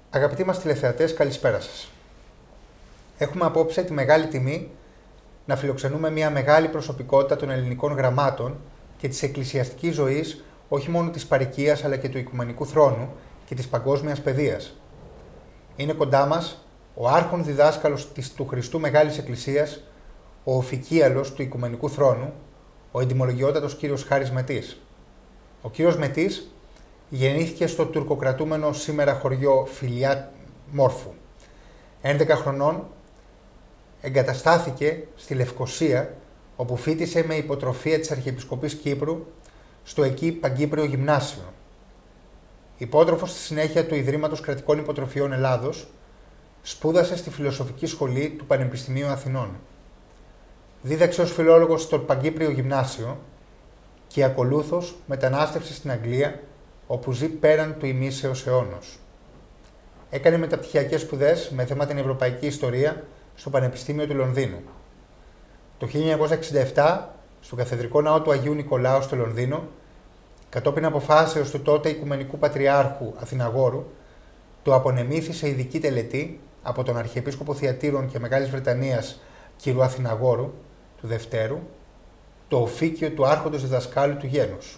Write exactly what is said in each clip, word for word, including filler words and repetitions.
Αγαπητοί μας τηλεθεατές, καλησπέρα σας. Έχουμε απόψε τη μεγάλη τιμή να φιλοξενούμε μια μεγάλη προσωπικότητα των ελληνικών γραμμάτων και της εκκλησιαστικής ζωής, όχι μόνο της παροικίας αλλά και του Οικουμενικού Θρόνου και της παγκόσμιας παιδείας. Είναι κοντά μας ο άρχον διδάσκαλος της του Χριστού Μεγάλης Εκκλησίας, ο οφικίαλος του Οικουμενικού Θρόνου, ο εντιμολογιότατος κύριος Χάρης Μετής. Ο κύριος Μετής γεννήθηκε στο τουρκοκρατούμενο σήμερα χωριό Φιλιά Μόρφου. έντεκα χρονών εγκαταστάθηκε στη Λευκοσία, όπου φοίτησε με υποτροφία της Αρχιεπισκοπής Κύπρου στο εκεί Παγκύπριο Γυμνάσιο. Υπότροφος στη συνέχεια του Ιδρύματος Κρατικών Υποτροφιών Ελλάδος, σπούδασε στη Φιλοσοφική Σχολή του Πανεπιστημίου Αθηνών. Δίδαξε ως φιλόλογος στο Παγκύπριο Γυμνάσιο και ακολούθως μετανάστευσε στην Αγγλία, όπου ζει πέραν του ημίσεως αιώνος. Έκανε μεταπτυχιακές σπουδές με θέμα την Ευρωπαϊκή Ιστορία στο Πανεπιστήμιο του Λονδίνου. Το χίλια εννιακόσια εξήντα επτά, στο Καθεδρικό Ναό του Αγίου Νικολάου στο Λονδίνο, κατόπιν αποφάσεως του τότε Οικουμενικού Πατριάρχου Αθηναγόρου, του απονεμήθη σε ειδική τελετή από τον Αρχιεπίσκοπο Θειατήρων και Μεγάλης Βρετανίας κ. Αθηναγόρου του Δευτέρου, το οφίκιο του Άρχοντος Διδασκάλου του Γένους.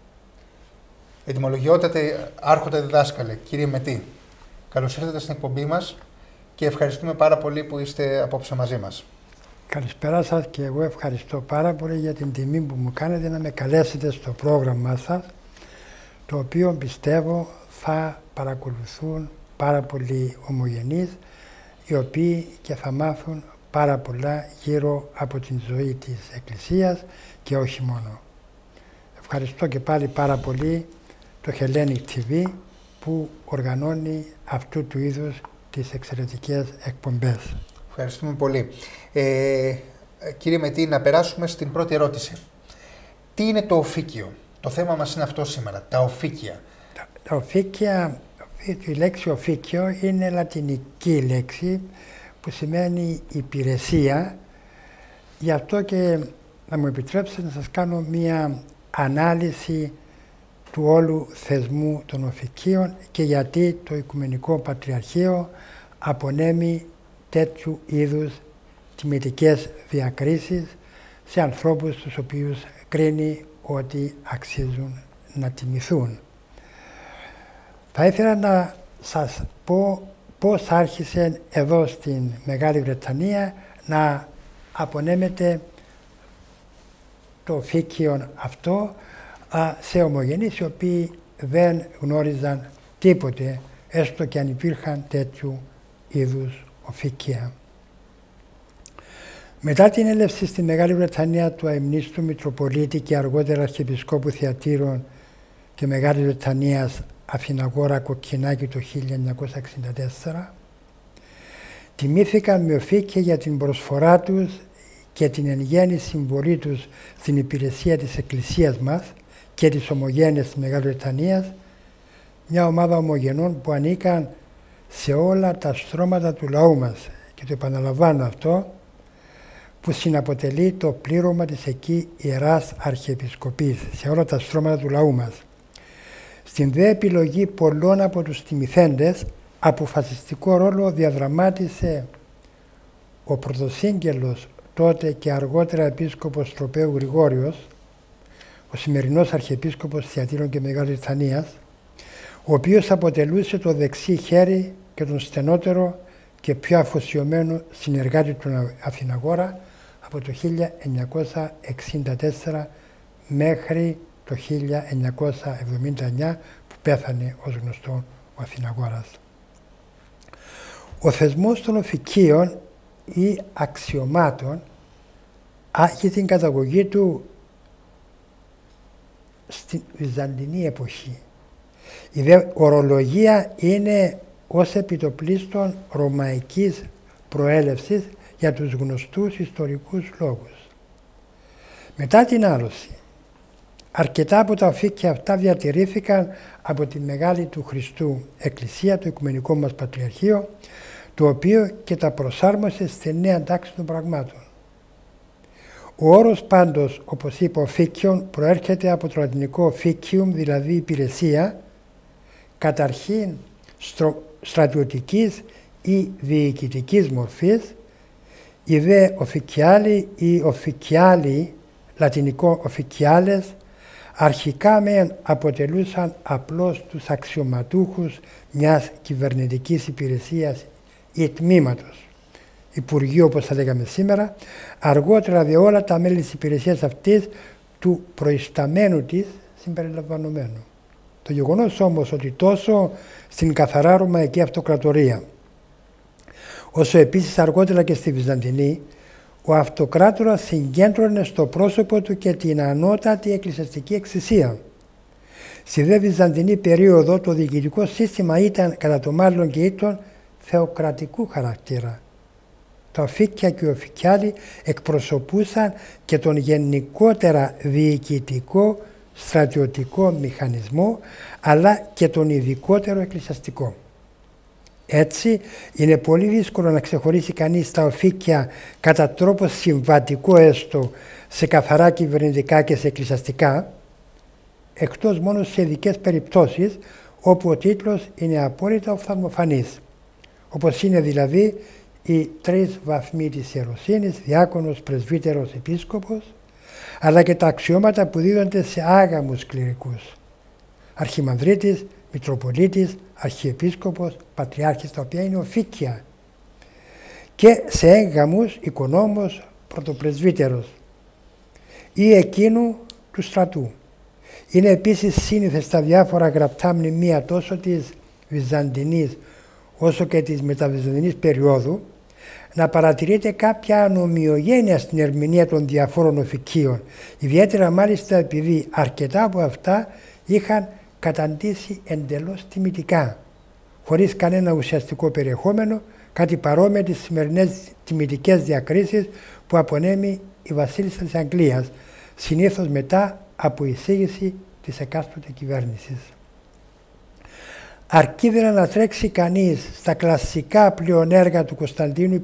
Ετυμολογιότατε Άρχοντα Διδάσκαλε, κύριε Μετή, καλώς ήρθατε στην εκπομπή μας και ευχαριστούμε πάρα πολύ που είστε απόψε μαζί μας. Καλησπέρα σας και εγώ ευχαριστώ πάρα πολύ για την τιμή που μου κάνετε να με καλέσετε στο πρόγραμμά σας, το οποίο πιστεύω θα παρακολουθούν πάρα πολλοί ομογενείς, οι οποίοι και θα μάθουν πάρα πολλά γύρω από την ζωή της Εκκλησίας και όχι μόνο. Ευχαριστώ και πάλι πάρα πολύ το Hellenic τι βι που οργανώνει αυτού του είδους τις εξαιρετικές εκπομπές. Ευχαριστούμε πολύ. Ε, κύριε Μετή, να περάσουμε στην πρώτη ερώτηση. Τι είναι το οφίκιο? Το θέμα μας είναι αυτό σήμερα, τα οφίκια. Τα, τα οφίκια, η λέξη οφίκιο είναι λατινική λέξη που σημαίνει υπηρεσία. Γι' αυτό και να μου επιτρέψετε να σας κάνω μία ανάλυση του όλου θεσμού των οφικίων και γιατί το Οικουμενικό Πατριαρχείο απονέμει τέτοιου είδους τιμητικές διακρίσεις σε ανθρώπους τους οποίους κρίνει ότι αξίζουν να τιμηθούν. Θα ήθελα να σας πω πώς άρχισε εδώ στην Μεγάλη Βρετανία να απονέμεται το οφίκιο αυτό σε ομογενείς οι οποίοι δεν γνώριζαν τίποτε, έστω και αν υπήρχαν τέτοιου είδους οφίκια. Μετά την έλευση στη Μεγάλη Βρετανία του αειμνίστου Μητροπολίτη και αργότερα Αρχιεπισκόπου Θειατήρων και Μεγάλης Βρετανίας Αθηναγόρα Κοκκινάκη το χίλια εννιακόσια εξήντα τέσσερα, τιμήθηκαν με οφίκια για την προσφορά τους και την εν γέννη συμβολή τους στην υπηρεσία της Εκκλησίας μας και της ομογένειας της Μεγάλης Βρετανίας, μια ομάδα ομογενών που ανήκαν σε όλα τα στρώματα του λαού μας, και το επαναλαμβάνω αυτό, που συναποτελεί το πλήρωμα της εκεί Ιεράς Αρχιεπισκοπής, σε όλα τα στρώματα του λαού μας. Στην δε επιλογή πολλών από τους τιμηθέντες, αποφασιστικό ρόλο διαδραμάτισε ο πρωτοσύγγελος τότε και αργότερα επίσκοπος Τροπαίου Γρηγόριος, ο σημερινός Αρχιεπίσκοπος Θειατήρων και Μεγάλης Βρετανίας, ο οποίος αποτελούσε το δεξί χέρι και τον στενότερο και πιο αφοσιωμένο συνεργάτη του Αθηναγόρα από το χίλια εννιακόσια εξήντα τέσσερα μέχρι το χίλια εννιακόσια εβδομήντα εννιά που πέθανε ως γνωστό ο Αθηναγόρας. Ο θεσμός των οφικίων ή αξιωμάτων έχει την καταγωγή του στην Βυζαντινή εποχή. Η δε ορολογία είναι ως επιτοπλίστων ρωμαϊκής προέλευσης για τους γνωστούς ιστορικούς λόγους. Μετά την άρρωση, αρκετά από τα οφίκια αυτά διατηρήθηκαν από τη Μεγάλη του Χριστού Εκκλησία, το Οικουμενικό μας Πατριαρχείο, το οποίο και τα προσάρμοσε στη νέα τάξη των πραγμάτων. Ο όρος πάντως, όπως είπα, οφίκιον, προέρχεται από το λατινικό officium, δηλαδή υπηρεσία, καταρχήν στρατιωτικής ή διοικητικής μορφής. Οι δε οφικιάλοι ή οφικιάλοι, λατινικό οφικιάλες, αρχικά μεν αποτελούσαν απλώς τους αξιωματούχους μιας κυβερνητικής υπηρεσίας ή τμήματος, Υπουργείου όπως θα λέγαμε σήμερα, αργότερα δε όλα τα μέλη της υπηρεσίας αυτής του προϊσταμένου της συμπεριλαμβανομένου. Το γεγονός όμως ότι τόσο στην καθαρά Ρωμαϊκή Αυτοκρατορία, όσο επίσης αργότερα και στη Βυζαντινή, ο αυτοκράτορας συγκέντρωνε στο πρόσωπο του και την ανώτατη εκκλησιαστική εξουσία. Στη δε Βυζαντινή περίοδο το διοικητικό σύστημα ήταν κατά το μάλλον και ήτον θεοκρατικού χαρακτήρα. Τα οφίκια και οι οφικιάλοι εκπροσωπούσαν και τον γενικότερα διοικητικό στρατιωτικό μηχανισμό, αλλά και τον ειδικότερο εκκλησιαστικό. Έτσι, είναι πολύ δύσκολο να ξεχωρίσει κανείς τα οφίκια κατά τρόπο συμβατικό έστω σε καθαρά κυβερνητικά και σε εκκλησιαστικά, εκτός μόνο σε ειδικές περιπτώσεις όπου ο τίτλος είναι απόλυτα οφθαλμοφανής, όπως είναι δηλαδή οι τρεις βαθμοί της ιεροσύνης, διάκονος, πρεσβύτερος, επίσκοπος, αλλά και τα αξιώματα που δίδονται σε άγαμους κληρικούς, αρχιμανδρίτης, μητροπολίτης, αρχιεπίσκοπος, πατριάρχης, τα οποία είναι οφίκια, και σε έγγαμους οικονόμος, πρωτοπρεσβύτερος ή εκείνου του στρατού. Είναι επίσης σύνηθες στα διάφορα γραπτά μνημεία τόσο της Βυζαντινής όσο και της μεταβυζαντινής περίοδου να παρατηρείται κάποια ανομοιογένεια στην ερμηνεία των διαφόρων οφικίων, ιδιαίτερα μάλιστα επειδή αρκετά από αυτά είχαν καταντήσει εντελώς τιμητικά, χωρίς κανένα ουσιαστικό περιεχόμενο, κάτι παρόμοιο τις σημερινές τιμητικές διακρίσεις που απονέμει η βασίλισσα της Αγγλίας, συνήθως μετά από εισήγηση της εκάστοτε κυβέρνησης. Αρκεί δεν να τρέξει κανείς στα κλασικά πλειονέργα του Κωνσταντίνου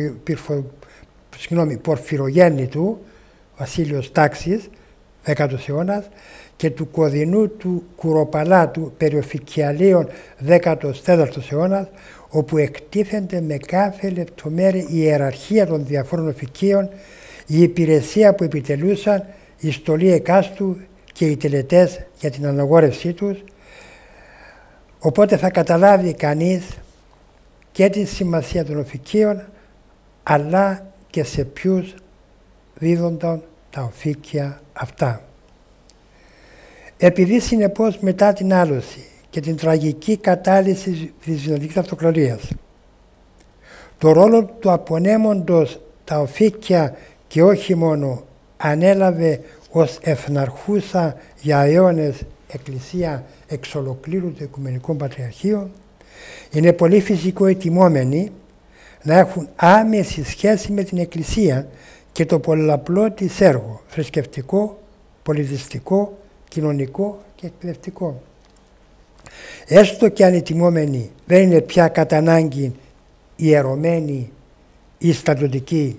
Πορφυρογέννητου, Βασίλειος Τάξης, δέκατος αιώνας, και του Κωδινού του Κουροπαλάτου περιοφικιαλίων, δέκατος τέταρτος αιώνας, όπου εκτίθενται με κάθε λεπτομέρεια η ιεραρχία των διαφόρων οφικίων, η υπηρεσία που επιτελούσαν, η στολή εκάστου και οι τελετές για την αναγόρευσή τους. Οπότε θα καταλάβει κανείς και τη σημασία των οφικίων, αλλά και σε ποιους δίδονταν τα οφίκια αυτά. Επειδή συνεπώς μετά την άλωση και την τραγική κατάλυση της Βυζαντινής Αυτοκρατορίας, το ρόλο του απονέμοντος τα οφίκια και όχι μόνο ανέλαβε ως εθναρχούσα για αιώνες εκκλησία εξ ολοκλήρου του Οικουμενικού Πατριαρχείου, είναι πολύ φυσικό οι τιμόμενοι να έχουν άμεση σχέση με την Εκκλησία και το πολλαπλό της έργο, θρησκευτικό, πολιτιστικό, κοινωνικό και εκπαιδευτικό. Έστω και αν οι τιμόμενοι δεν είναι πια κατά ανάγκη ιερωμένοι ή στρατιωτικοί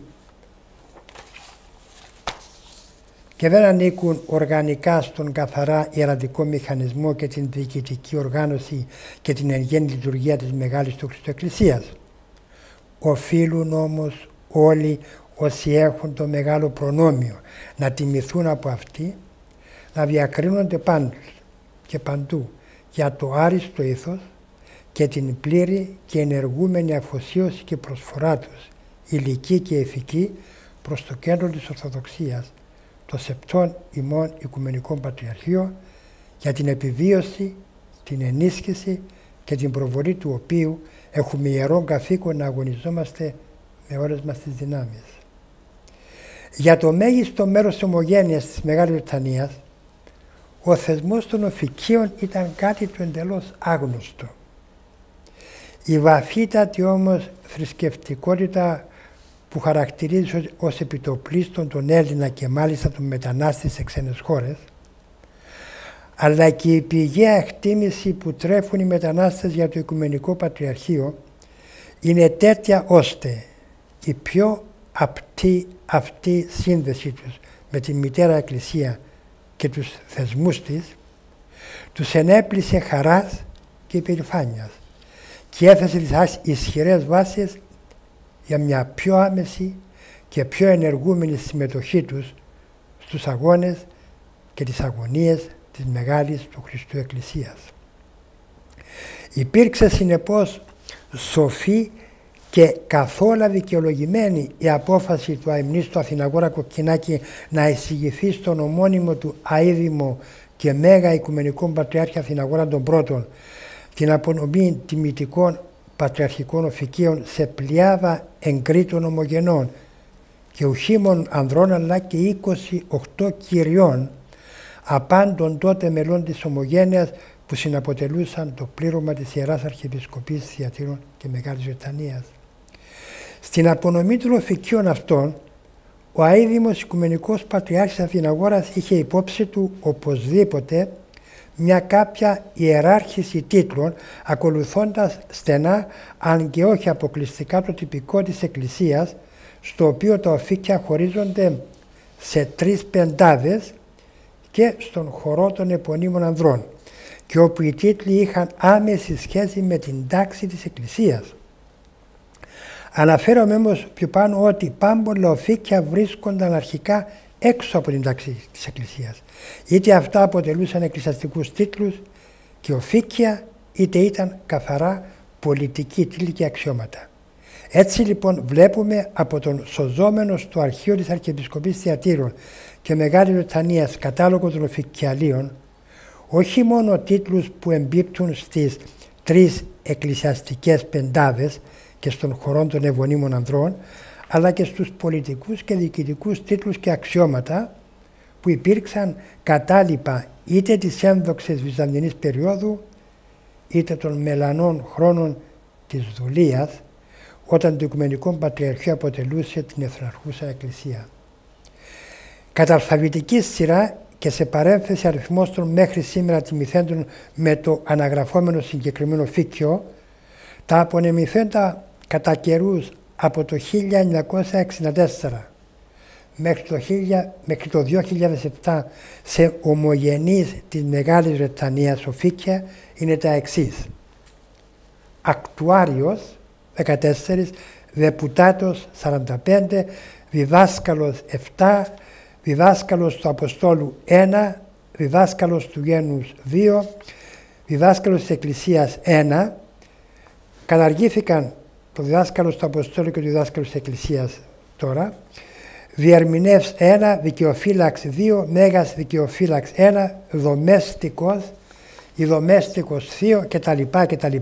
και δεν ανήκουν οργανικά στον καθαρά ιερατικό μηχανισμό και την διοικητική οργάνωση και την εν γέννη λειτουργία της Μεγάλης του Χριστού Εκκλησίας. Οφείλουν όμως όλοι όσοι έχουν το μεγάλο προνόμιο να τιμηθούν από αυτή, να διακρίνονται πάντως και παντού για το άριστο ήθος και την πλήρη και ενεργούμενη αφοσίωση και προσφορά τους, υλική και ηθική, προς το κέντρο της Ορθοδοξίας, το σεπτών ημών Οικουμενικών Πατριαρχείων, για την επιβίωση, την ενίσχυση και την προβολή του οποίου έχουμε ιερόν καθήκον να αγωνιζόμαστε με όλες μας τις δυνάμεις. Για το μέγιστο μέρος της ομογένειας της Μεγάλης Βρετανίας, ο θεσμός των οφικίων ήταν κάτι του εντελώς άγνωστο. Η βαθύτατη όμως θρησκευτικότητα που χαρακτηρίζει ως επιτοπλίστων τον Έλληνα και μάλιστα τον μετανάστη σε ξένες χώρες, αλλά και η πηγαία εκτίμηση που τρέφουν οι μετανάστες για το Οικουμενικό Πατριαρχείο είναι τέτοια ώστε η πιο απτή αυτή σύνδεση τους με τη Μητέρα Εκκλησία και τους θεσμούς της τους ενέπλησε χαράς και υπερηφάνειας, και έθεσε τις ισχυρές βάσεις για μια πιο άμεση και πιο ενεργούμενη συμμετοχή τους στους αγώνες και τις αγωνίες της Μεγάλης του Χριστού Εκκλησίας. Υπήρξε συνεπώς σοφή και καθόλου δικαιολογημένη η απόφαση του αειμνήστου Αθηναγόρα Κοκκινάκη να εισηγηθεί στον ομώνυμο του αείδημο και μέγα οικουμενικό πατριάρχη Αθηναγόρα τον Πρώτον την απονομή τιμητικών πατριαρχικών οφικίων σε πλειάδα εγκρίτων ομογενών και ουχήμων ανδρών αλλά και είκοσι οκτώ κυριών απάντων τότε μελών της Ομογένειας που συναποτελούσαν το πλήρωμα της Ιεράς Αρχιεπισκοπής Θειατήρων και Μεγάλης Βρετανίας. Στην απονομή των οφικίων αυτών, ο αείδημος Οικουμενικός Πατριάρχης Αθηναγόρας είχε υπόψη του οπωσδήποτε μια κάποια ιεράρχηση τίτλων, ακολουθώντας στενά, αν και όχι αποκλειστικά, το τυπικό της Εκκλησίας, στο οποίο τα οφίκια χωρίζονται σε τρεις πεντάδες και στον χορό των επωνύμων ανδρών, και όπου οι τίτλοι είχαν άμεση σχέση με την τάξη της Εκκλησίας. Αναφέρομαι όμως πιο πάνω ότι πάμπολα οφίκια βρίσκονταν αρχικά έξω από την τάξη της Εκκλησίας. Είτε αυτά αποτελούσαν εκκλησιαστικούς τίτλους και οφίκια, είτε ήταν καθαρά πολιτική τίτλοι και αξιώματα. Έτσι λοιπόν βλέπουμε από τον σωζόμενο στο αρχείο της Αρχιεπισκοπής Θειατήρων και Μεγάλης Βρετανίας κατάλογο των οφικιαλίων όχι μόνο τίτλους που εμπίπτουν στις τρεις εκκλησιαστικές πεντάδες και στον χορό των ευωνύμων ανδρών, αλλά και στους πολιτικούς και διοικητικούς τίτλους και αξιώματα που υπήρξαν κατάλοιπα είτε της ένδοξης βυζαντινής περίοδου είτε των μελανών χρόνων της δουλείας, όταν το Οικουμενικό Πατριαρχείο αποτελούσε την εθναρχούσα Εκκλησία. Κατά αλφαβητική σειρά και σε παρένθεση αριθμός των μέχρι σήμερα τιμηθέντων με το αναγραφόμενο συγκεκριμένο φύκιο, τα απονεμηθέντα κατά καιρούς από το χίλια εννιακόσια εξήντα τέσσερα μέχρι το, μέχρι το δύο χιλιάδες επτά σε ομογενείς της Μεγάλης Βρετανίας οφίκια είναι τα εξής. Ακτουάριος δεκατέσσερα, Δεπουτάτος σαράντα πέντε, Διδάσκαλος επτά, Διδάσκαλος του Αποστόλου ένα, Διδάσκαλος του Γένους δύο, Διδάσκαλος της Εκκλησίας ένα. Καταργήθηκαν το Διδάσκαλος του Αποστόλου και το Διδάσκαλος της Εκκλησίας τώρα. Διερμηνεύς ένα, Δικαιοφύλαξ δύο, Μέγας Δικαιοφύλαξ ένα, Δομέστικος, Ιδομέστικος δύο κτλ. κτλ.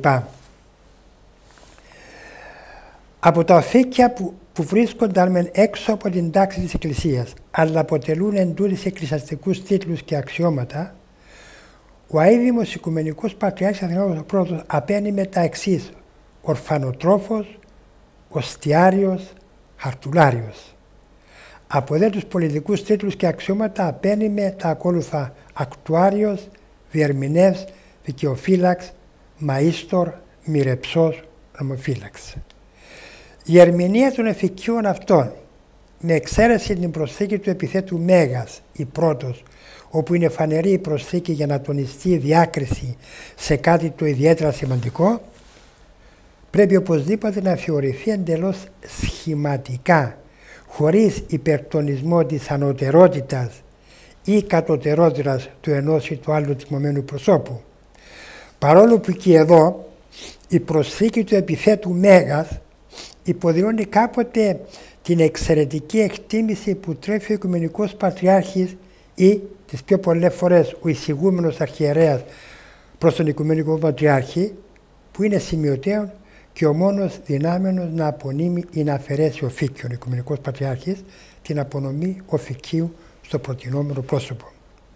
Από τα οφίκια που, που βρίσκονταν μεν έξω από την τάξη της Εκκλησίας, αλλά αποτελούν εντούτοις εκκλησιαστικούς τίτλους και αξιώματα, ο αείδημος Οικουμενικός Πατριάρχης Αθηναγόρας ο Πρώτος απένιμε τα εξής: ορφανοτρόφος, οστιάριος, χαρτουλάριος. Από δε τους πολιτικούς τίτλους και αξιώματα απένιμε τα ακόλουθα: ακτουάριος, διερμηνεύς, δικαιοφύλαξ, μαΐστορ, μοιρεψός, νομοφύλαξ. Η ερμηνεία των εφικίων αυτών, με εξαίρεση την προσθήκη του επιθέτου Μέγας ή Πρώτος, όπου είναι φανερή η προσθήκη για να τονιστεί η διάκριση σε κάτι το ιδιαίτερα σημαντικό, πρέπει οπωσδήποτε να θεωρηθεί εντελώς σχηματικά, χωρίς υπερτονισμό της ανωτερότητας ή κατωτερότητας του ενός ή του άλλου τιμωμένου προσώπου. Παρόλο που και εδώ η προσθήκη του επιθέτου Μέγας υποδηλώνει κάποτε την εξαιρετική εκτίμηση που τρέφει ο Οικουμενικός Πατριάρχης ή τις πιο πολλές φορές ο εισηγούμενος αρχιερέας προς τον Οικουμενικό Πατριάρχη, που είναι σημειωτέων και ο μόνος δυνάμενος να απονείμει ή να αφαιρέσει οφίκιον ο Οικουμενικός Πατριάρχης την απονομή οφικίου στο προτινόμενο πρόσωπο.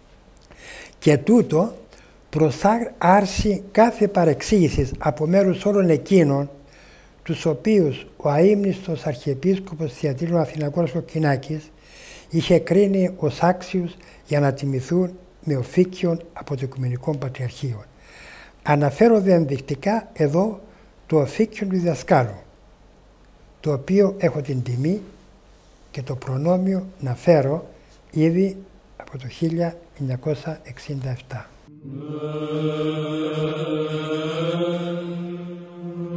Και τούτο προς άρση κάθε παρεξήγησης από μέρους όλων εκείνων τους οποίους ο αείμνηστος Αρχιεπίσκοπος Θειατήρων Αθηναγόρας Κοκκινάκης είχε κρίνει ως άξιους για να τιμηθούν με οφίκιον από το Οικουμενικό Πατριαρχείο. Αναφέρω δε ενδεικτικά εδώ το οφίκιον του διδασκάλου, το οποίο έχω την τιμή και το προνόμιο να φέρω ήδη από το χίλια εννιακόσια εξήντα επτά.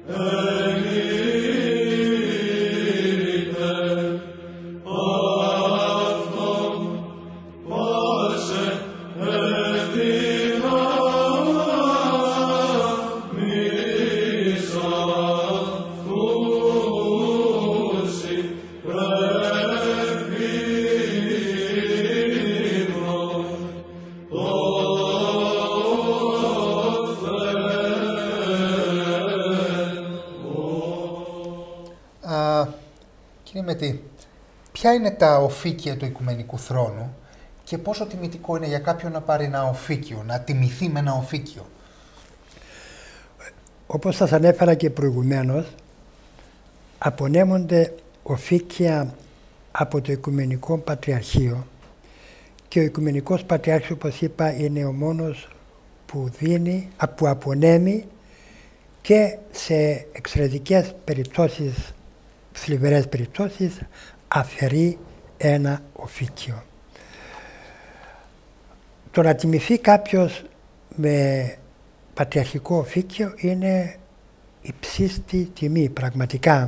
Ποια είναι τα οφίκια του Οικουμενικού Θρόνου και πόσο τιμητικό είναι για κάποιον να πάρει ένα οφίκιο, να τιμηθεί με ένα οφίκιο? Όπως σας ανέφερα και προηγουμένως, απονέμονται οφίκια από το Οικουμενικό Πατριαρχείο και ο Οικουμενικός Πατριάρχης, όπως είπα, είναι ο μόνος που δίνει, που απονέμει και σε εξαιρετικές περιπτώσεις, θλιβερές περιπτώσεις, αφαιρεί ένα οφίκιο. Το να τιμηθεί κάποιος με πατριαρχικό οφίκιο είναι υψίστη τιμή πραγματικά,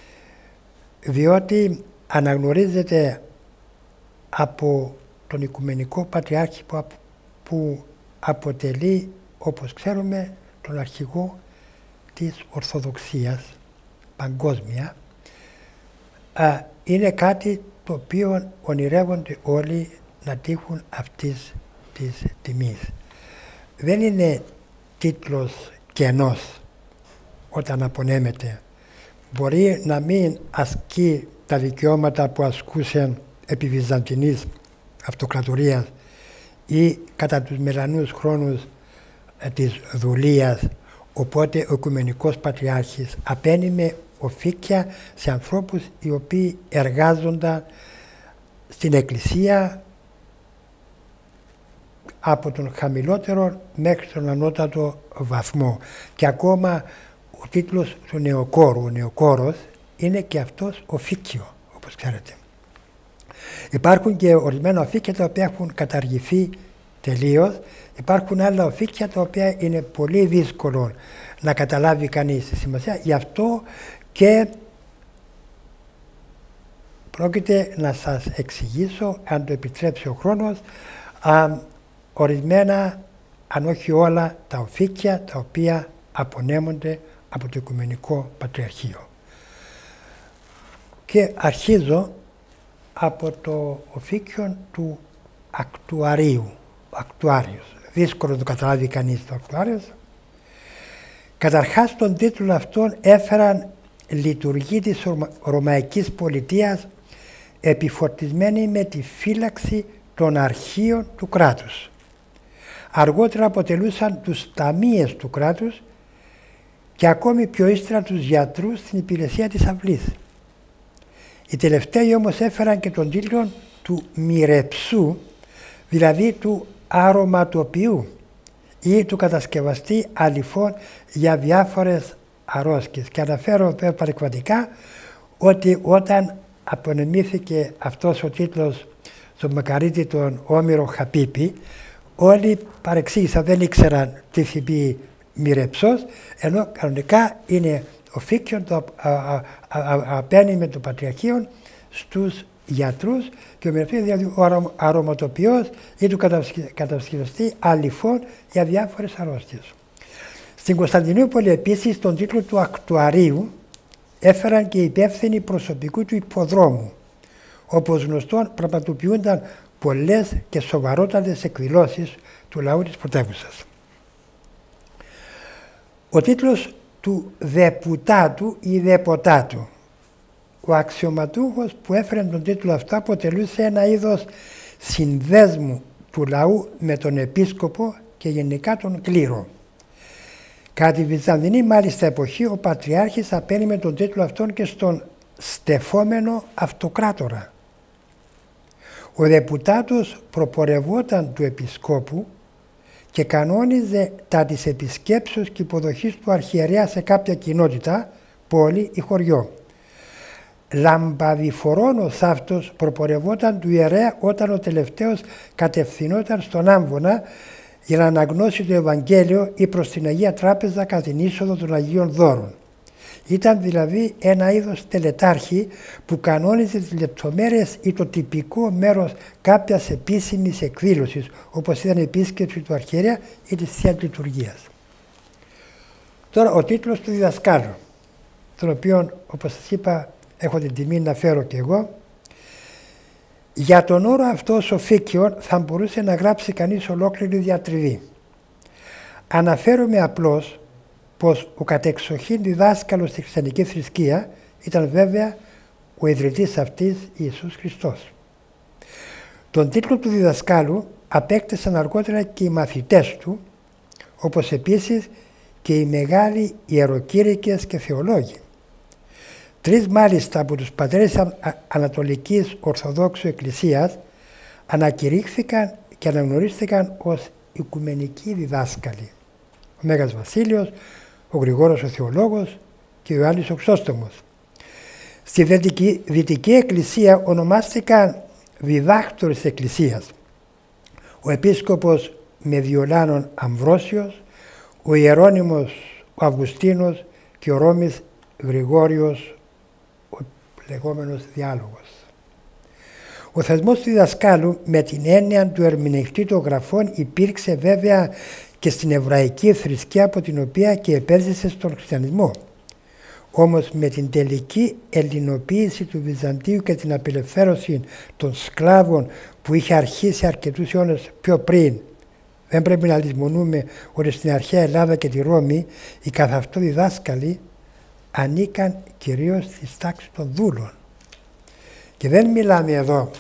διότι αναγνωρίζεται από τον Οικουμενικό Πατριάρχη που, που αποτελεί, όπως ξέρουμε, τον αρχηγό της Ορθοδοξίας παγκόσμια. Α, είναι κάτι το οποίο ονειρεύονται όλοι να τύχουν αυτής της τιμής. Δεν είναι τίτλος κενός όταν απονέμεται. Μπορεί να μην ασκεί τα δικαιώματα που ασκούσαν επί Βυζαντινής Αυτοκρατορίας ή κατά τους μελανούς χρόνους ε, της δουλείας, οπότε ο Οικουμενικός Πατριάρχης απένιμε οφίκια σε ανθρώπους οι οποίοι εργάζονταν στην Εκκλησία από τον χαμηλότερο μέχρι τον ανώτατο βαθμό. Και ακόμα ο τίτλος του νεοκόρου, ο νεοκόρος, είναι και αυτός οφίκιο, όπως ξέρετε. Υπάρχουν και ορισμένα οφίκια τα οποία έχουν καταργηθεί τελείως. Υπάρχουν άλλα οφίκια τα οποία είναι πολύ δύσκολο να καταλάβει κανείς τη σημασία. Γι' αυτό και πρόκειται να σας εξηγήσω, αν το επιτρέψει ο χρόνος, α, ορισμένα, αν όχι όλα, τα οφίκια τα οποία απονέμονται από το Οικουμενικό Πατριαρχείο. Και αρχίζω από το οφίκιο του ακτουαρίου. Ο ακτουάριος. Δύσκολο να το καταλάβει κανείς το ακτουάριος. Καταρχάς τον τίτλο αυτόν έφεραν λειτουργοί της Ρωμαϊκής Πολιτείας επιφορτισμένοι με τη φύλαξη των αρχείων του κράτους. Αργότερα αποτελούσαν τους ταμείες του κράτους και ακόμη πιο ύστερα τους γιατρούς στην υπηρεσία της αυλής. Οι τελευταίοι όμως έφεραν και τον τίτλο του μοιρεψού, δηλαδή του αρωματοποιού ή του κατασκευαστή αλυφών για διάφορες αρρώσκες. Και αναφέρω παρεκβατικά ότι όταν απονεμήθηκε αυτός ο τίτλος στον μακαρίτη τον Όμηρο Χαπίπη, όλοι παρεξήγησαν, δεν ήξεραν τι θυμεί μοιρεψός, ενώ κανονικά είναι οφίκιον το απένιμε των Πατριαρχείων στους γιατρούς και ο μοιρεψός, δηλαδή ο αρωματοποιός ή του κατασκευαστή αλυφών για διάφορες αρρώστιες. Στην Κωνσταντινούπολη επίσης τον τίτλο του ακτουαρίου έφεραν και οι υπεύθυνοι προσωπικού του υποδρόμου. Όπως γνωστόν πραγματοποιούνταν πολλές και σοβαρότατες εκδηλώσεις του λαού της πρωτεύουσας. Ο τίτλος του δεπουτάτου ή δεποτάτου. Ο αξιωματούχος που έφερε τον τίτλο αυτό αποτελούσε ένα είδος συνδέσμου του λαού με τον επίσκοπο και γενικά τον κλήρο. Κατά τη Βυζαντινή μάλιστα εποχή ο Πατριάρχης απένιμε τον τίτλο αυτόν και στον στεφόμενο αυτοκράτορα. Ο δεπουτάτος προπορευόταν του επισκόπου και κανόνιζε τα της επισκέψεως και υποδοχής του αρχιερέα σε κάποια κοινότητα, πόλη ή χωριό. Λαμπαδιφορώνος αυτός προπορευόταν του ιερέα όταν ο τελευταίος κατευθυνόταν στον Άμβονα για να αναγνώσει το Ευαγγέλιο ή προς την Αγία Τράπεζα κατά την είσοδο των Αγίων Δώρων. Ήταν δηλαδή ένα είδος τελετάρχη που κανόνιζε τις λεπτομέρειες ή το τυπικό μέρος κάποιας επίσημης εκδήλωσης, όπως ήταν η επίσκεψη του αρχιερέα ή της Θείας Λειτουργίας. Τώρα ο τίτλος του διδασκάλου, τον οποίο, όπως σας είπα, έχω την τιμή να φέρω και εγώ. Για τον όρο αυτό σοφίκιον θα μπορούσε να γράψει κανείς ολόκληρη διατριβή. Αναφέρομαι απλώς πως ο κατεξοχήν διδάσκαλος στη χριστιανική θρησκεία ήταν βέβαια ο ιδρυτής αυτής Ιησούς Χριστός. Τον τίτλο του διδασκάλου απέκτησαν αργότερα και οι μαθητές του, όπως επίσης και οι μεγάλοι ιεροκήρυκες και θεολόγοι. Τρεις μάλιστα από τους πατέρες Ανατολικής Ορθοδόξου Εκκλησίας ανακηρύχθηκαν και αναγνωρίστηκαν ως οικουμενικοί διδάσκαλοι. Ο Μέγας Βασίλειος, ο Γρηγόρος ο Θεολόγος και ο Ιωάννης ο Χρυσόστομος. Στη Δυτική, Δυτική Εκκλησία ονομάστηκαν διδάκτορες της Εκκλησίας ο Επίσκοπος Μεδιολάνων Αμβρόσιος, ο Ιερώνυμος ο Αυγουστίνος και ο Ρώμης Γρηγόριος, ο λεγόμενος διάλογος. Ο θεσμός του διδασκάλου με την έννοια του ερμηνευτή των γραφών υπήρξε βέβαια και στην εβραϊκή θρησκεία από την οποία και επέζησε στον χριστιανισμό. Όμως με την τελική ελληνοποίηση του Βυζαντίου και την απελευθέρωση των σκλάβων που είχε αρχίσει αρκετούς αιώνες πιο πριν, δεν πρέπει να λησμονούμε ότι στην αρχαία Ελλάδα και τη Ρώμη οι καθ' αυτό διδάσκαλοι ανήκαν κυρίως στις τάξεις των δούλων. Και δεν μιλάμε εδώ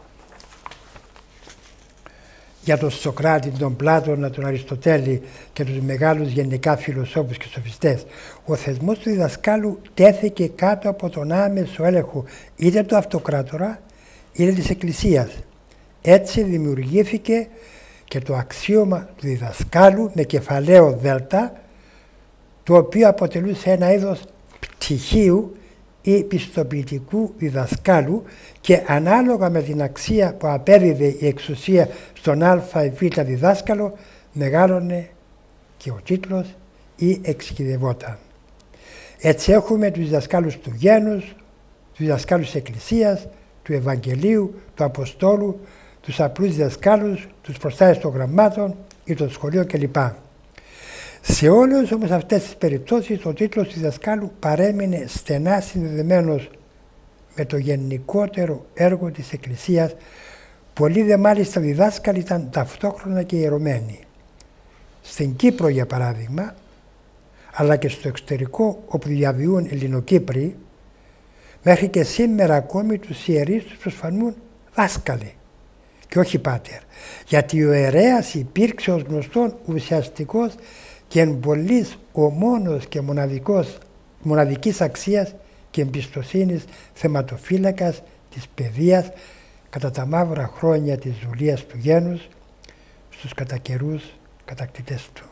για τον Σοκράτη, τον Πλάτωνα, τον Αριστοτέλη και τους μεγάλους γενικά φιλοσόφους και σοφιστές. Ο θεσμός του διδασκάλου τέθηκε κάτω από τον άμεσο έλεγχο είτε του αυτοκράτορα είτε της Εκκλησίας. Έτσι δημιουργήθηκε και το αξίωμα του διδασκάλου με κεφαλαίο δέλτα, το οποίο αποτελούσε ένα είδος πτυχίου ή πιστοποιητικού διδασκάλου και ανάλογα με την αξία που απέδιδε η εξουσία στον α ή β διδάσκαλο μεγάλωνε και ο τίτλος ή εξειδευόταν. Έτσι έχουμε τους διδασκάλους του γένους, τους διδασκάλους της Εκκλησίας, του Ευαγγελίου, του Αποστόλου, τους απλούς διδασκάλους, τους προστάτες των γραμμάτων ή των σχολείων κλπ. Σε όλες όμως αυτές τις περιπτώσεις ο τίτλος του διδασκάλου παρέμεινε στενά συνδεδεμένος με το γενικότερο έργο της Εκκλησίας. Πολλοί δε μάλιστα διδάσκαλοι ήταν ταυτόχρονα και ιερωμένοι. Στην Κύπρο για παράδειγμα, αλλά και στο εξωτερικό όπου διαβιούν Ελληνοκύπροι, μέχρι και σήμερα ακόμη τους ιερείς τους προσφανούν δάσκαλοι και όχι πάτερ, γιατί ο ιερέας υπήρξε ως γνωστόν ουσιαστικός και εν πολλής ο μόνος και μοναδικός, μοναδικής αξίας και εμπιστοσύνης θεματοφύλακας της παιδείας κατά τα μαύρα χρόνια της δουλείας του γένους στους κατά καιρούς κατακτητές του.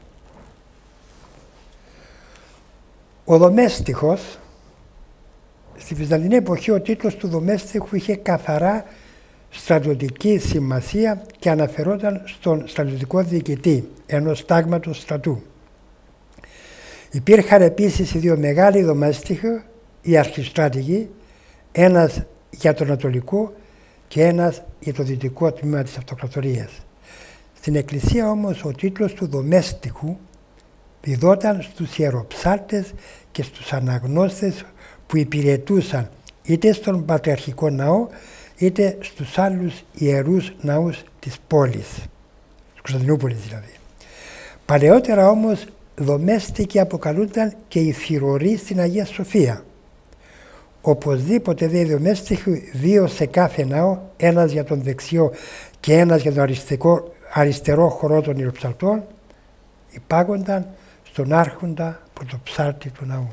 Ο Δομέστιχος, στη Βυζαντινή εποχή ο τίτλος του Δομέστιχου είχε καθαρά στρατιωτική σημασία και αναφερόταν στον στρατιωτικό διοικητή ενός τάγματος στρατού. Υπήρχαν επίσης οι δύο μεγάλοι δομέστιχοι, οι αρχιστράτηγοι, ένας για το ανατολικό και ένας για το δυτικό τμήμα της αυτοκρατορίας. Στην Εκκλησία όμως ο τίτλος του δομέστιχου διδόταν στους ιεροψάλτες και στους αναγνώστες που υπηρετούσαν είτε στον Πατριαρχικό Ναό είτε στους άλλους ιερούς ναούς της πόλης, της Κωνσταντινούπολης δηλαδή. Παλαιότερα όμως δομέστικοι αποκαλούνταν και οι θυρωροί στην Αγία Σοφία. Οπωσδήποτε δε οι δομέστικοι δύο σε κάθε ναό, ένας για τον δεξιό και ένας για τον αριστερό, αριστερό χορό των ιεροψαλτών, υπάγονταν στον άρχοντα πρωτοψάλτη του ναού.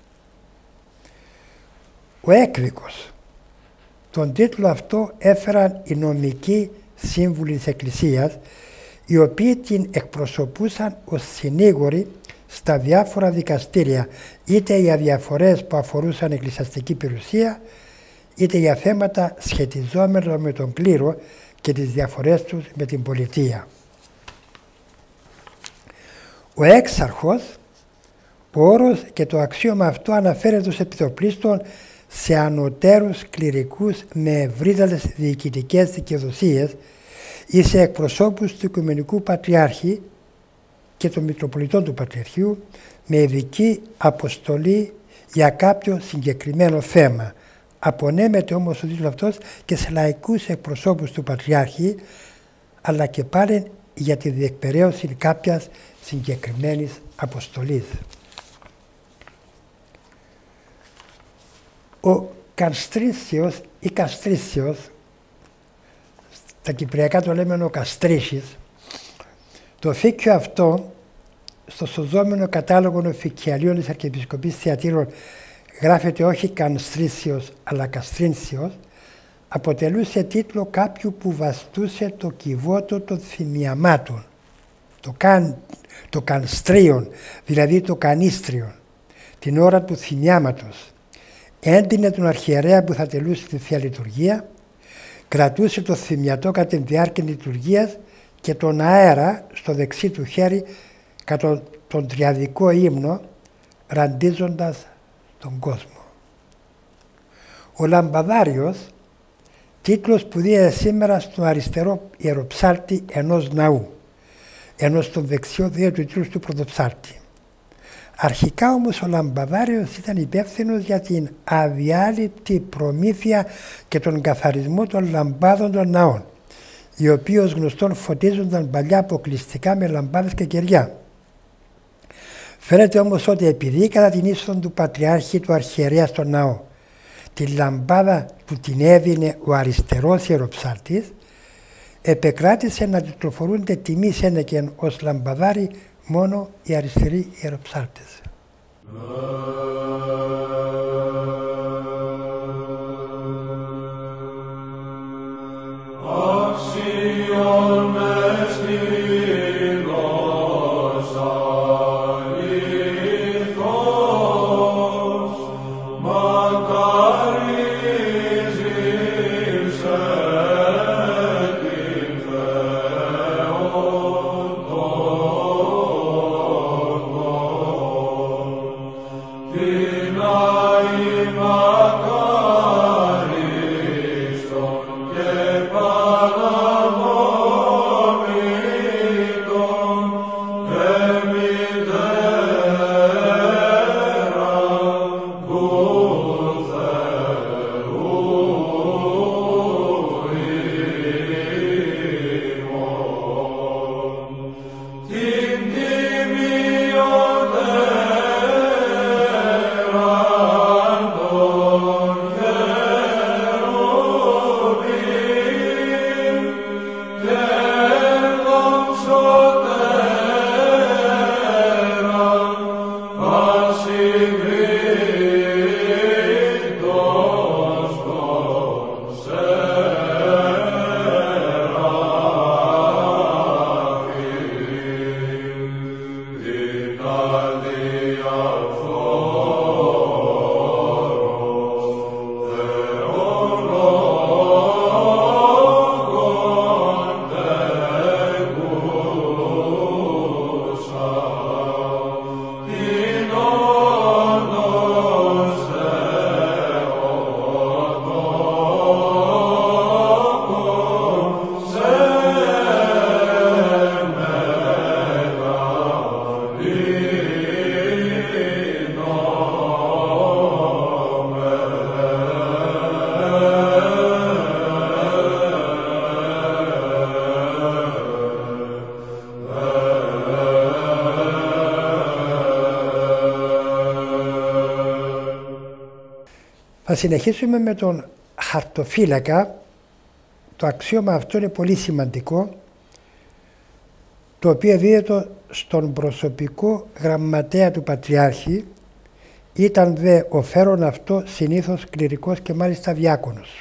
Ο Έκδικος. Τον τίτλο αυτό έφεραν οι νομικοί σύμβουλοι της Εκκλησίας, οι οποίοι την εκπροσωπούσαν ως συνήγοροι στα διάφορα δικαστήρια, είτε για διαφορές που αφορούσαν εκκλησιαστική περιουσία, είτε για θέματα σχετιζόμενα με τον κλήρο και τις διαφορές τους με την πολιτεία. Ο έξαρχος, Ο όρος και το αξίωμα αυτό αναφέρεται ως επιτοπλίστων σε ανωτέρους κληρικούς με ευρύτατες διοικητικές δικαιοδοσίες ή σε εκπροσώπους του Οικουμενικού Πατριάρχη και των Μητροπολιτών του Πατριαρχείου με ειδική αποστολή για κάποιο συγκεκριμένο θέμα. Απονέμεται όμως ο τίτλος αυτός και σε λαϊκούς εκπροσώπους του Πατριάρχη, αλλά και πάλι για τη διεκπεραίωση κάποιας συγκεκριμένης αποστολής. Ο Καστρίσιος ή Καστρίσιος, στα κυπριακά το λέμε ο Καστρίσης, το φύκιο αυτό στο σωζόμενο κατάλογο οφικιαλίων της Αρχιεπισκοπής Θειατήρων γράφεται όχι Καστρίσιος αλλά Καστρίνσιος, αποτελούσε τίτλο κάποιου που βαστούσε το κυβότο των θυμιαμάτων, το, καν, το κανστρίον, δηλαδή το κανίστριον, την ώρα του θυμιάματος. Έντυνε τον αρχιερέα που θα τελούσε τη Θεία Λειτουργία, κρατούσε το θυμιατό κατά τη διάρκεια λειτουργίας και τον αέρα στο δεξί του χέρι κατά τον τριαδικό ύμνο, ραντίζοντας τον κόσμο. Ο Λαμπαδάριος, τίτλος που δίνεται σήμερα στον αριστερό ιεροψάλτη ενός ναού, ενώ στον δεξιό δίνεται ο τίτλος του πρωτοψάλτη. Αρχικά όμως ο Λαμπαδάριος ήταν υπεύθυνος για την αδιάλειπτη προμήθεια και τον καθαρισμό των λαμπάδων των ναών, οι οποίοι ως γνωστόν φωτίζονταν παλιά αποκλειστικά με λαμπάδες και κεριά. Φαίνεται όμως ότι επειδή κατά την είσοδο του Πατριάρχη του Αρχιερέα στον ναό τη λαμπάδα που την έδινε ο αριστερός ιεροψάλτης, επεκράτησε να κυκλοφορούνται τιμής ένεκεν ως λαμπαδάρι μόνο οι αριστεροί ιεροψάλτες. Θα συνεχίσουμε με τον χαρτοφύλακα. Το αξίωμα αυτό είναι πολύ σημαντικό, το οποίο δίδεται στον προσωπικό γραμματέα του Πατριάρχη. Ήταν δε ο φέρον αυτό συνήθως κληρικός και μάλιστα διάκονος.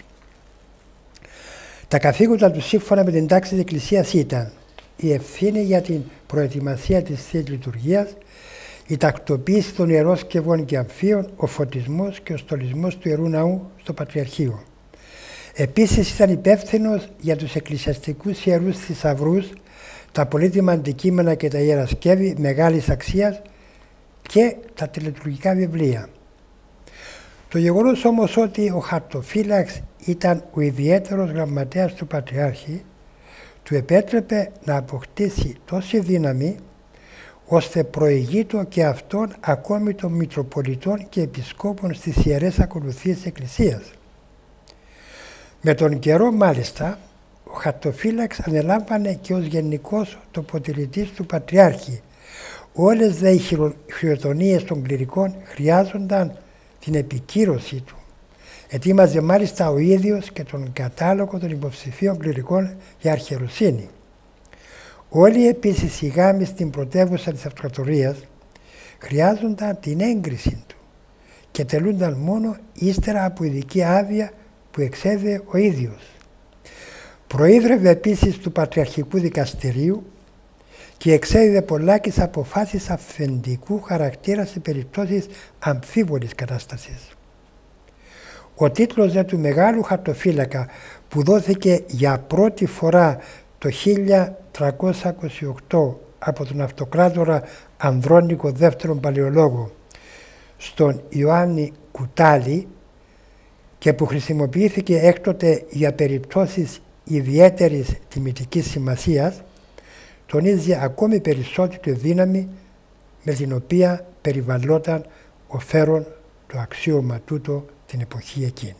Τα καθήκοντα του σύμφωνα με την τάξη της Εκκλησίας ήταν η ευθύνη για την προετοιμασία της Θείας Λειτουργίας, η τακτοποίηση των ιερών σκευών και αμφίων, ο φωτισμός και ο στολισμός του Ιερού Ναού στο Πατριαρχείο. Επίσης ήταν υπεύθυνος για τους εκκλησιαστικούς ιερούς θησαυρούς, τα πολύτιμα αντικείμενα και τα ιερά σκεύη μεγάλης αξίας και τα τελετουργικά βιβλία. Το γεγονός όμως ότι ο χαρτοφύλαξ ήταν ο ιδιαίτερος γραμματέας του Πατριάρχη του επέτρεπε να αποκτήσει τόση δύναμη ώστε προηγείτο και αυτόν ακόμη των Μητροπολιτών και Επισκόπων στις Ιερές Ακολουθίες της Εκκλησίας. Με τον καιρό μάλιστα ο χαρτοφύλαξ ανελάμβανε και ως γενικός τοποτηρητής του Πατριάρχη. Όλες δε οι χειροτονίες των κληρικών χρειάζονταν την επικύρωσή του. Ετοίμαζε μάλιστα ο ίδιος και τον κατάλογο των υποψηφίων κληρικών για αρχιεροσύνη. Όλοι επίσης οι γάμοι στην πρωτεύουσα της Αυτοκρατορίας χρειάζονταν την έγκριση του και τελούνταν μόνο ύστερα από ειδική άδεια που εξέδεε ο ίδιος. Προείδρευε επίσης του Πατριαρχικού Δικαστηρίου και εξέδιδε πολλάκις αποφάσεις αυθεντικού χαρακτήρα σε περιπτώσεις αμφίβολης κατάστασης. Ο τίτλος δε του Μεγάλου Χαρτοφύλακα που δόθηκε για πρώτη φορά το χίλια τριακόσια είκοσι οκτώ από τον Αυτοκράτορα Ανδρώνικο δεύτερον Παλαιολόγο στον Ιωάννη Κουτάλη και που χρησιμοποιήθηκε έκτοτε για περιπτώσεις ιδιαίτερης τιμητικής σημασίας, τονίζει ακόμη περισσότερη τη δύναμη με την οποία περιβαλλόταν ο φέρον το αξίωμα τούτο την εποχή εκείνη.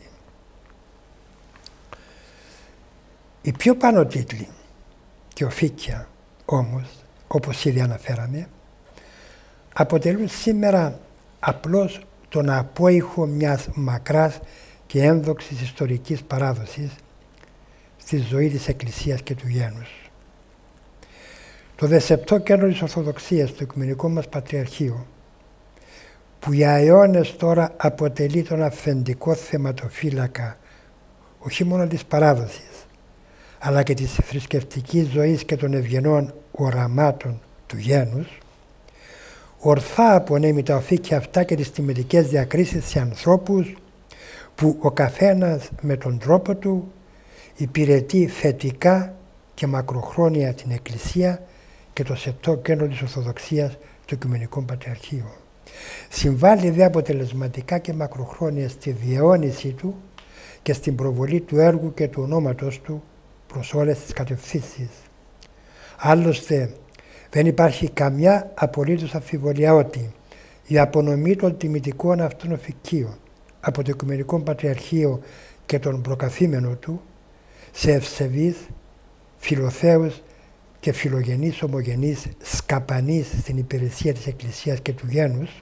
Οι πιο πάνω τίτλοι και οφίκια όμως, όπως ήδη αναφέραμε, αποτελούν σήμερα απλώς τον απόϊχο μιας μακράς και ένδοξης ιστορικής παράδοσης στη ζωή της Εκκλησίας και του γένους. Το δεσεπτό κέντρο της Ορθοδοξίας, το Οικουμενικό μας Πατριαρχείο, που για αιώνες τώρα αποτελεί τον αυθεντικό θεματοφύλακα όχι μόνο της παράδοσης, αλλά και της θρησκευτικής ζωής και των ευγενών οραμάτων του γένους, ορθά απονέμει τα οφίκια αυτά και τις τιμητικές διακρίσεις σε ανθρώπους που ο καθένας με τον τρόπο του υπηρετεί θετικά και μακροχρόνια την Εκκλησία και το σεπτό κέντρο της Ορθοδοξίας του Οικουμενικού Πατριαρχείου. Συμβάλλει δε αποτελεσματικά και μακροχρόνια στη διαιώνιση του και στην προβολή του έργου και του ονόματος του προς όλες τις κατευθύνσεις. Άλλωστε, δεν υπάρχει καμιά απολύτως αμφιβολία ότι η απονομή των τιμητικών αυτών οφικίων από το Οικουμενικό Πατριαρχείο και τον προκαθήμενο του σε ευσεβείς, φιλοθέους και φιλογενείς ομογενείς σκαπανείς στην υπηρεσία της Εκκλησίας και του γένους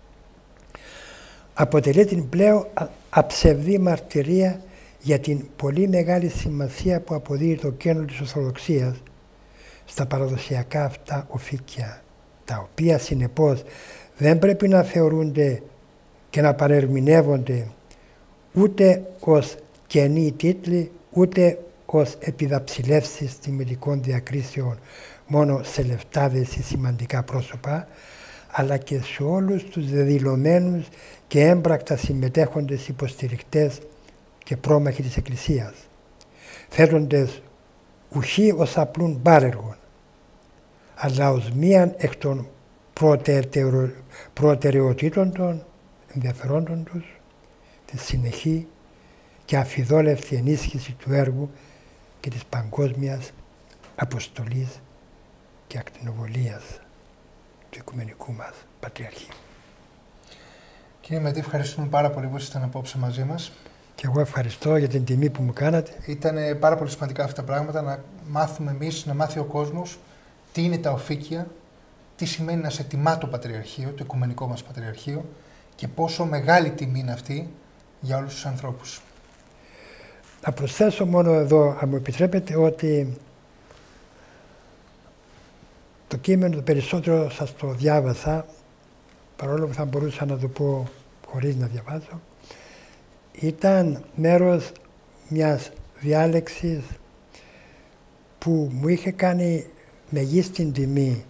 αποτελεί την πλέον αψευδή μαρτυρία για την πολύ μεγάλη σημασία που αποδίδει το κέντρο της Ορθοδοξίας στα παραδοσιακά αυτά οφίκια, τα οποία συνεπώς δεν πρέπει να θεωρούνται και να παρερμηνεύονται ούτε ως κενοί τίτλοι, ούτε ως επιδαψιλεύσεις τιμητικών διακρίσεων μόνο σε λεφτάδες ή σημαντικά πρόσωπα, αλλά και σε όλους τους δεδηλωμένους και έμπρακτα συμμετέχοντες υποστηρικτές και πρόμαχοι της Εκκλησίας, θέτοντες ουχή ως απλούν μπάρεργων, αλλά ως μίαν εκ των προτεραιοτήτων των ενδιαφερόντων τους, τη συνεχή και αφιδόλευτη ενίσχυση του έργου και της παγκόσμιας αποστολής και ακτινοβολίας του Οικουμενικού μας Πατριαρχείου. Κύριε Μετή, ευχαριστούμε πάρα πολύ που ήσασταν απόψε μαζί μας. Και εγώ ευχαριστώ για την τιμή που μου κάνατε. Ήταν πάρα πολύ σημαντικά αυτά τα πράγματα, να μάθουμε εμείς, να μάθει ο κόσμος τι είναι τα οφίκια, τι σημαίνει να σε τιμά το Πατριαρχείο, το Οικουμενικό μας Πατριαρχείο και πόσο μεγάλη τιμή είναι αυτή για όλους τους ανθρώπους. Να προσθέσω μόνο εδώ, αν μου επιτρέπετε, ότι το κείμενο το περισσότερο σας το διάβασα, παρόλο που θα μπορούσα να το πω χωρίς να διαβάζω, ήταν μέρος μιας διάλεξης που μου είχε κάνει μεγίστην τιμή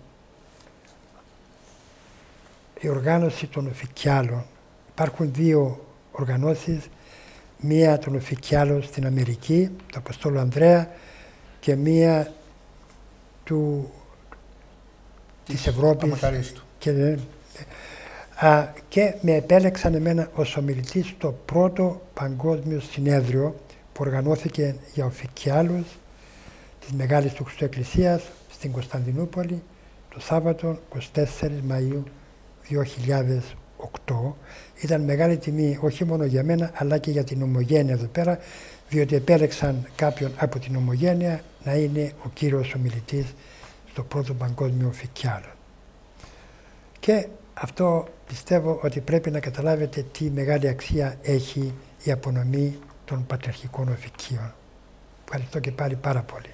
η οργάνωση των οφικιάλων. Υπάρχουν δύο οργανώσεις, μία των οφικιάλων στην Αμερική, του Αποστόλου Ανδρέα, και μία του, της, της Ευρώπης. Και, Α, και με επέλεξαν εμένα ως ομιλητή στο πρώτο παγκόσμιο συνέδριο που οργανώθηκε για οφικιάλους της Μεγάλης του Χριστού Εκκλησίας στην Κωνσταντινούπολη το Σάββατο εικοστή τέταρτη Μαΐου δύο χιλιάδες οκτώ. Ήταν μεγάλη τιμή όχι μόνο για μένα αλλά και για την ομογένεια εδώ πέρα, διότι επέλεξαν κάποιον από την ομογένεια να είναι ο κύριος ομιλητής στο πρώτο παγκόσμιο οφικιάλο. Και αυτό πιστεύω ότι πρέπει να καταλάβετε τι μεγάλη αξία έχει η απονομή των πατριαρχικών οφικίων. Ευχαριστώ και πάλι πάρα πολύ.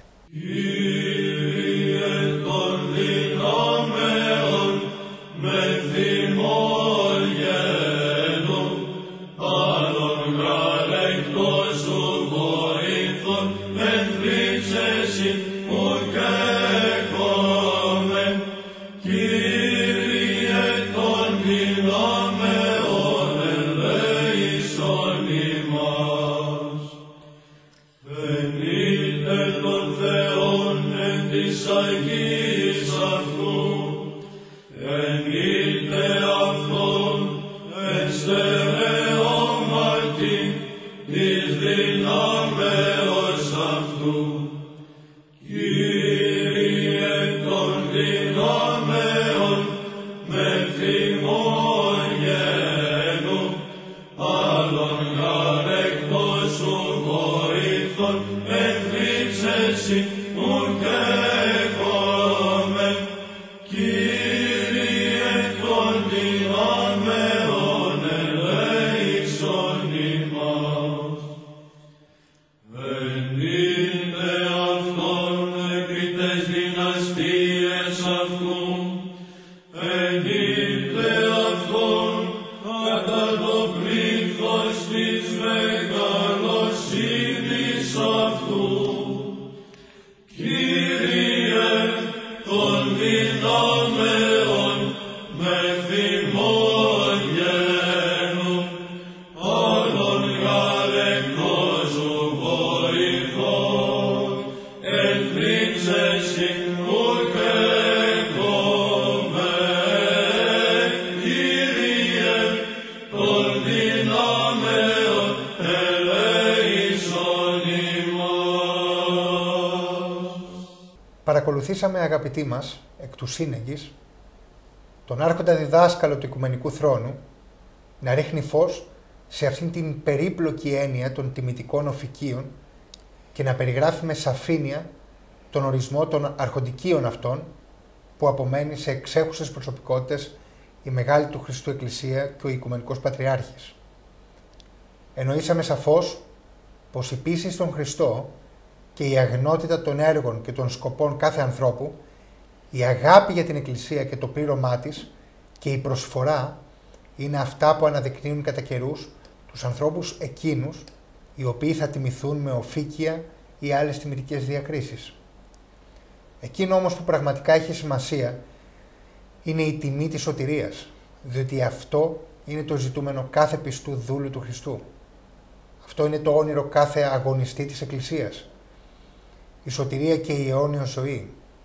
Παρακολουθήσαμε, αγαπητοί μας, εκ του σύνεγγυς, τον άρχοντα διδάσκαλο του Οικουμενικού Θρόνου να ρίχνει φως σε αυτήν την περίπλοκη έννοια των τιμητικών οφικίων και να περιγράφει με σαφήνεια τον ορισμό των αρχοντικίων αυτών που απομένει σε εξέχουσες προσωπικότητες η Μεγάλη του Χριστού Εκκλησία και ο Οικουμενικός Πατριάρχης. Εννοήσαμε σαφώς πως η πίστη στον Χριστό και η αγνότητα των έργων και των σκοπών κάθε ανθρώπου, η αγάπη για την Εκκλησία και το πλήρωμά της και η προσφορά είναι αυτά που αναδεικνύουν κατά καιρούς τους ανθρώπους εκείνους οι οποίοι θα τιμηθούν με οφίκια ή άλλες τιμητικές διακρίσεις. Εκείνο όμως που πραγματικά έχει σημασία είναι η τιμή της σωτηρίας, διότι αυτό είναι το ζητούμενο κάθε πιστού δούλου του Χριστού. Αυτό είναι το όνειρο κάθε αγωνιστή της Εκκλησίας. Η σωτηρία και η αιώνια ζωή.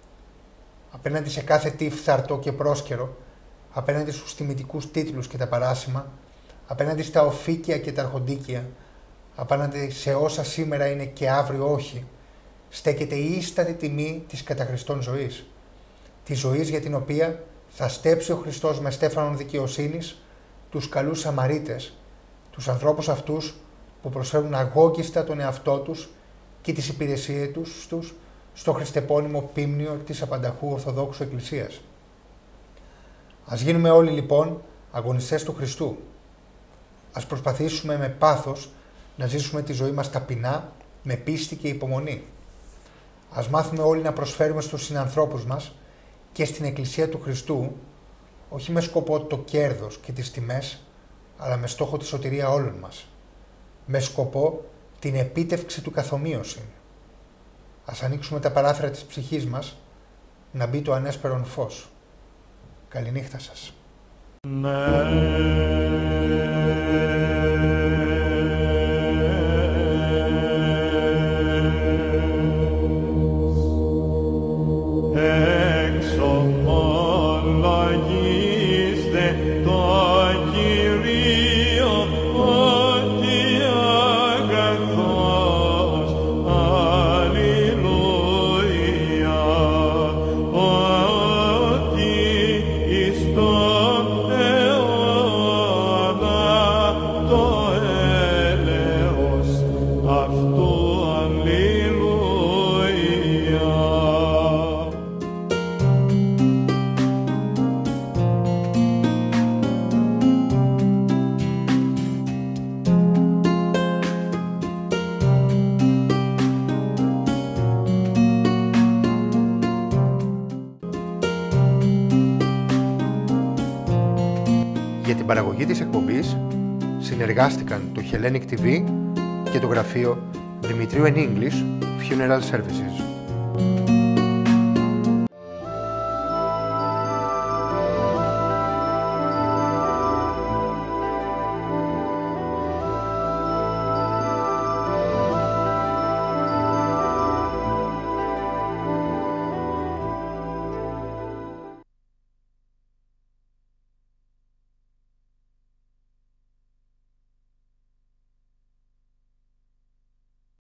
Απέναντι σε κάθε τι φθαρτό και πρόσκαιρο, απέναντι στους τιμητικούς τίτλους και τα παράσημα, απέναντι στα οφίκια και τα αρχοντίκια, απέναντι σε όσα σήμερα είναι και αύριο όχι, στέκεται η ίστατη τιμή της κατά Χριστόν ζωής. Της ζωής για την οποία θα στέψει ο Χριστός με στέφανον δικαιοσύνης τους καλούς Σαμαρίτες, τους ανθρώπους αυτούς που προσφέρουν αγώγιστα τον εαυτό τους και τις υπηρεσίες τους, τους στο χριστεπώνυμο πίμνιο της απανταχού Ορθοδόξου Εκκλησίας. Ας γίνουμε όλοι λοιπόν αγωνιστές του Χριστού. Ας προσπαθήσουμε με πάθος να ζήσουμε τη ζωή μας ταπεινά, με πίστη και υπομονή. Ας μάθουμε όλοι να προσφέρουμε στους συνανθρώπους μας και στην Εκκλησία του Χριστού, όχι με σκοπό το κέρδος και τις τιμές, αλλά με στόχο τη σωτηρία όλων μας. Με σκοπό την επίτευξη του καθομοίωσιν. Ας ανοίξουμε τα παράθυρα της ψυχής μας, να μπει το ανέσπερον φως. Καληνύχτα σας. Εξομολογήστε το Για την παραγωγή της εκπομπής συνεργάστηκαν το Hellenic τι βι και το γραφείο Δημητρίου in English Funeral Services.